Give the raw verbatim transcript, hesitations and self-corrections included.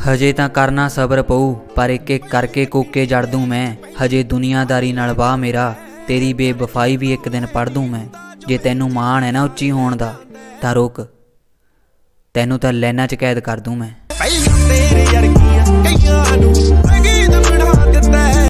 हजे तां करना सबर पऊ, पर एक एक करके कोके जड़ दूँ मैं। हजे दुनियादारी नाल वाह मेरा, तेरी बेवफाई भी एक दिन पढ़ दूँ मैं। जे तैनू माण है ना उच्ची होण दा, तां रोक, तैनू तां लाइनां च कैद कर दूँ मैं।